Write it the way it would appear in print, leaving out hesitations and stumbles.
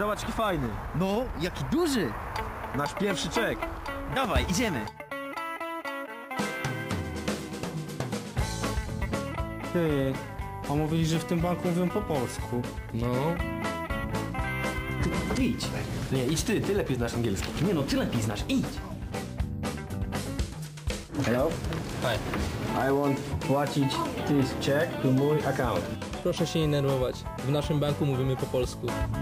Zobacz, jaki fajny. No, jaki duży! Nasz pierwszy czek. Dawaj, idziemy! Ty, a mówili, że w tym banku mówią po polsku. No. Ty idź. Nie, idź ty lepiej znasz angielski. Nie no, ty lepiej znasz, idź. Hello? Hi. I want płacić this check to mój account. Proszę się nie nerwować. W naszym banku mówimy po polsku.